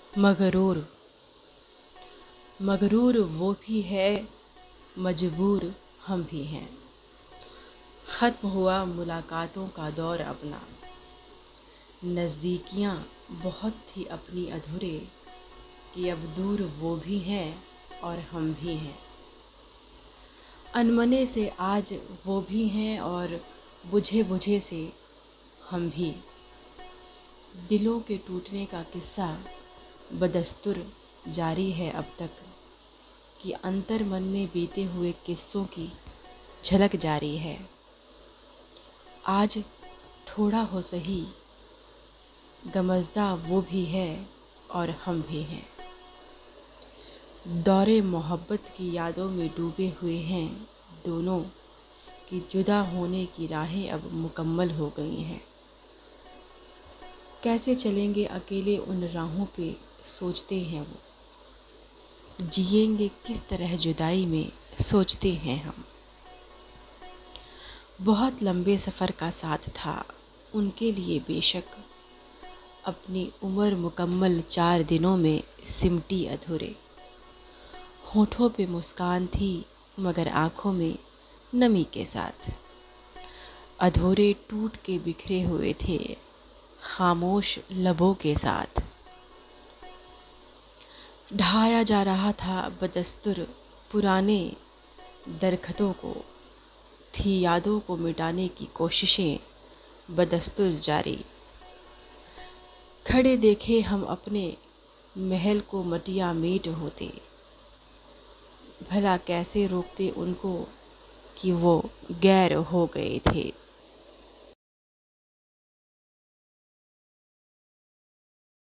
मगरूर मगरूर वो भी है, मजबूर हम भी हैं। ख़त्म हुआ मुलाकातों का दौर अपना, नज़दीकियाँ बहुत थी अपनी अधूरे, कि अब दूर वो भी हैं और हम भी हैं। अनमने से आज वो भी हैं और बुझे बुझे से हम भी। दिलों के टूटने का किस्सा बदस्तूर जारी है अब तक, कि अंतर मन में बीते हुए किस्सों की झलक जारी है। आज थोड़ा हो सही गमज़दा वो भी है और हम भी हैं। दौरे मोहब्बत की यादों में डूबे हुए हैं दोनों, कि जुदा होने की राहें अब मुकम्मल हो गई हैं। कैसे चलेंगे अकेले उन राहों पे सोचते हैं वो, जिएंगे किस तरह जुदाई में सोचते हैं हम। बहुत लंबे सफ़र का साथ था उनके लिए बेशक, अपनी उम्र मुकम्मल 4 दिनों में सिमटी अधूरे। होठों पे मुस्कान थी मगर आँखों में नमी के साथ, अधूरे टूट के बिखरे हुए थे खामोश लबों के साथ। ढाया जा रहा था बदस्तूर पुराने दरख्तों को, थी यादों को मिटाने की कोशिशें बदस्तूर जारी। खड़े देखे हम अपने महल को मटिया मेट होते, भला कैसे रोकते उनको कि वो गैर हो गए थे।